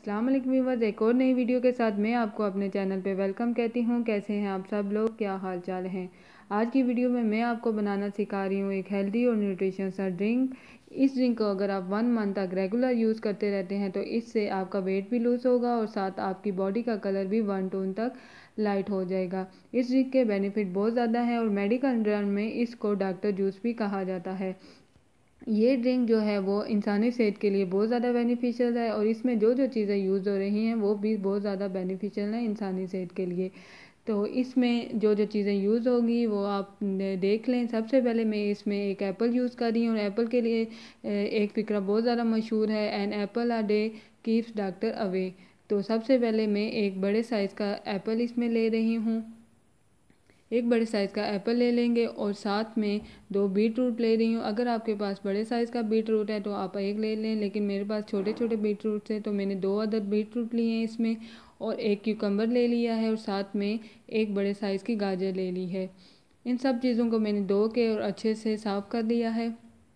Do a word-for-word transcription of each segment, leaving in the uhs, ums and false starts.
अस्सलाम वालेकुम व्यूअर्स, एक और नई वीडियो के साथ मैं आपको अपने चैनल पे वेलकम कहती हूँ। कैसे हैं आप सब लोग, क्या हाल चाल हैं। आज की वीडियो में मैं आपको बनाना सिखा रही हूँ एक हेल्दी और न्यूट्रिशियस ड्रिंक। इस ड्रिंक को अगर आप वन मंथ तक रेगुलर यूज़ करते रहते हैं तो इससे आपका वेट भी लूज़ होगा और साथ आपकी बॉडी का कलर भी वन टोन तक लाइट हो जाएगा। इस ड्रिंक के बेनिफिट बहुत ज़्यादा हैं और मेडिकल टर्म में इसको डॉक्टर जूस भी कहा जाता है। ये ड्रिंक जो है वो इंसानी सेहत के लिए बहुत ज़्यादा बेनिफिशियल है और इसमें जो जो चीज़ें यूज़ हो रही हैं वो भी बहुत ज़्यादा बेनिफिशियल हैं इंसानी सेहत के लिए। तो इसमें जो जो चीज़ें यूज़ होगी वो आप देख लें। सबसे पहले मैं इसमें एक एप्पल यूज़ कर रही हूँ और एप्पल के लिए एक फिक्रा बहुत ज़्यादा मशहूर है, an apple a day keeps doctor away. तो सबसे पहले मैं एक बड़े साइज़ का एप्पल इसमें ले रही हूँ। एक बड़े साइज़ का एप्पल ले लेंगे और साथ में दो बीट रूट ले रही हूँ। अगर आपके पास बड़े साइज़ का बीट रूट है तो आप एक ले लें, लेकिन मेरे पास छोटे छोटे बीट रूट है तो मैंने दो अदद बीट रूट लिए हैं इसमें, और एक क्यूकम्बर ले लिया है और साथ में एक बड़े साइज़ की गाजर ले ली है। इन सब चीज़ों को मैंने धो के और अच्छे से साफ़ कर दिया है।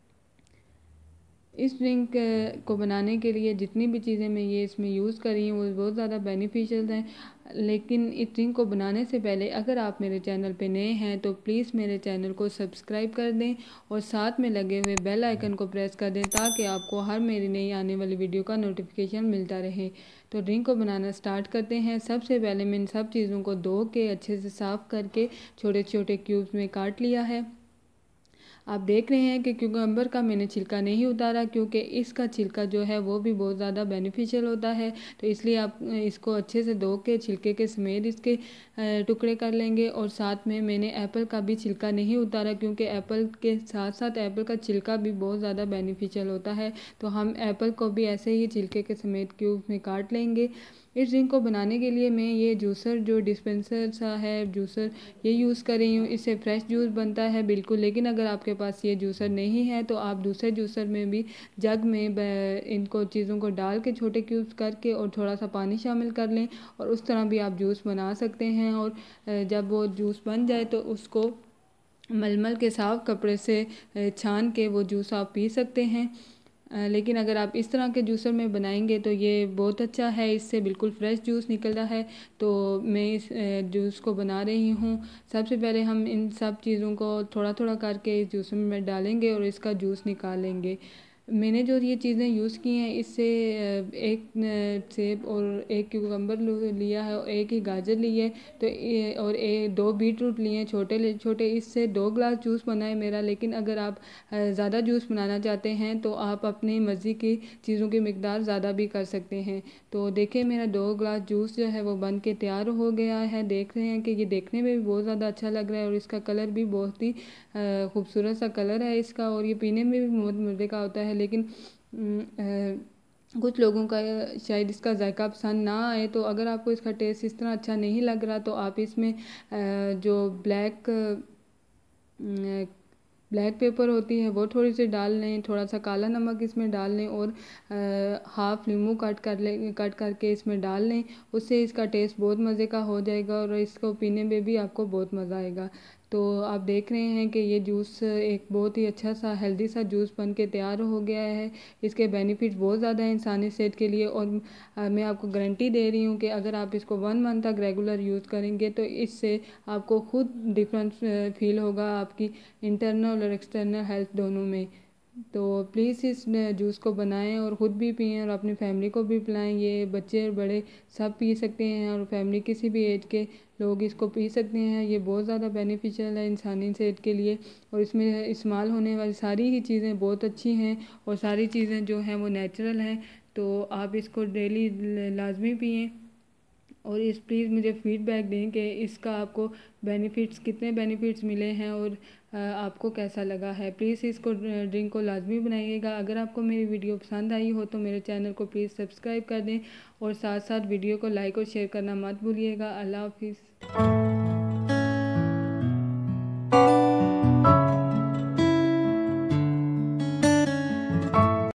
इस ड्रिंक को बनाने के लिए जितनी भी चीज़ें मैं ये इसमें यूज़ कर रही हूँ वो बहुत ज़्यादा बेनिफिशियल हैं। लेकिन इस ड्रिंक को बनाने से पहले अगर आप मेरे चैनल पे नए हैं तो प्लीज़ मेरे चैनल को सब्सक्राइब कर दें और साथ में लगे हुए बेल आइकन को प्रेस कर दें ताकि आपको हर मेरी नई आने वाली वीडियो का नोटिफिकेशन मिलता रहे। तो ड्रिंक को बनाना स्टार्ट करते हैं। सबसे पहले मैं इन सब चीज़ों को धो के अच्छे से साफ़ करके छोटे छोटे क्यूब्स में काट लिया है। आप देख रहे हैं कि क्यूकम्बर का मैंने छिलका नहीं उतारा क्योंकि इसका छिलका जो है वो भी बहुत ज़्यादा बेनिफिशियल होता है, तो इसलिए आप इसको अच्छे से धो के छिलके के समेत इसके टुकड़े कर लेंगे। और साथ में मैंने एप्पल का भी छिलका नहीं उतारा क्योंकि एप्पल के साथ साथ एप्पल का छिलका भी बहुत ज़्यादा बेनिफिशियल होता है, तो हम एप्पल को भी ऐसे ही छिलके के समेत क्यूब में काट लेंगे। इस ड्रिंक को बनाने के लिए मैं ये जूसर जो डिस्पेंसर सा है जूसर ये यूज़ कर रही हूँ। इससे फ्रेश जूस बनता है बिल्कुल, लेकिन अगर आपके पास ये जूसर नहीं है तो आप दूसरे जूसर में भी जग में इनको चीज़ों को डाल के छोटे क्यूब्स करके और थोड़ा सा पानी शामिल कर लें और उस तरह भी आप जूस बना सकते हैं। और जब वो जूस बन जाए तो उसको मलमल के साफ कपड़े से छान के वो जूस आप पी सकते हैं। लेकिन अगर आप इस तरह के जूसर में बनाएंगे तो ये बहुत अच्छा है, इससे बिल्कुल फ्रेश जूस निकल रहा है। तो मैं इस जूस को बना रही हूँ। सबसे पहले हम इन सब चीज़ों को थोड़ा थोड़ा करके इस जूस में डालेंगे और इसका जूस निकालेंगे। मैंने जो ये चीज़ें यूज़ की हैं इससे एक सेब और एक क्यूकम्बर लिया है और एक ही गाजर ली है तो और एक दो बीट रूट लिए हैं छोटे छोटे। इससे दो ग्लास जूस बना है मेरा, लेकिन अगर आप ज़्यादा जूस बनाना चाहते हैं तो आप अपनी मर्ज़ी की चीज़ों की मिकदार ज़्यादा भी कर सकते हैं। तो देखिए मेरा दो ग्लास जूस जो है वो बन के तैयार हो गया है। देख रहे हैं कि ये देखने में भी बहुत ज़्यादा अच्छा लग रहा है और इसका कलर भी बहुत ही खूबसूरत सा कलर है इसका, और ये पीने में भी बहुत मज़े का होता है। लेकिन कुछ लोगों का शायद इसका जायका पसंद ना आए, तो अगर आपको इसका टेस्ट इस तरह अच्छा नहीं लग रहा तो आप इसमें जो ब्लैक ब्लैक पेपर होती है वो थोड़ी सी डाल लें, थोड़ा सा काला नमक इसमें डाल लें और हाफ़ नींबू कट कर लें कट करके इसमें डाल लें। उससे इसका टेस्ट बहुत मज़े का हो जाएगा और इसको पीने में भी आपको बहुत मज़ा आएगा। तो आप देख रहे हैं कि ये जूस एक बहुत ही अच्छा सा हेल्दी सा जूस बन के तैयार हो गया है। इसके बेनिफिट्स बहुत ज़्यादा हैं इंसानी सेहत के लिए और मैं आपको गारंटी दे रही हूँ कि अगर आप इसको वन मंथ तक रेगुलर यूज़ करेंगे तो इससे आपको खुद डिफरेंस फील होगा आपकी इंटरनल और एक्सटर्नल हेल्थ दोनों में। तो प्लीज़ इस जूस को बनाएं और ख़ुद भी पिएं और अपनी फैमिली को भी पिलाएं। ये बच्चे और बड़े सब पी सकते हैं और फैमिली किसी भी एज के लोग इसको पी सकते हैं। ये बहुत ज़्यादा बेनिफिशियल है इंसानी सेहत के लिए और इसमें इस्तेमाल होने वाली सारी ही चीज़ें बहुत अच्छी हैं और सारी चीज़ें जो हैं वो नेचुरल हैं। तो आप इसको डेली लाजमी पिएँ और इस प्लीज़ मुझे फ़ीडबैक दें कि इसका आपको बेनिफिट्स कितने बेनिफिट्स मिले हैं और आपको कैसा लगा है। प्लीज़ इसको ड्रिंक को लाजमी बनाइएगा। अगर आपको मेरी वीडियो पसंद आई हो तो मेरे चैनल को प्लीज़ सब्सक्राइब कर दें और साथ साथ वीडियो को लाइक और शेयर करना मत भूलिएगा। अल्लाह हाफिज़।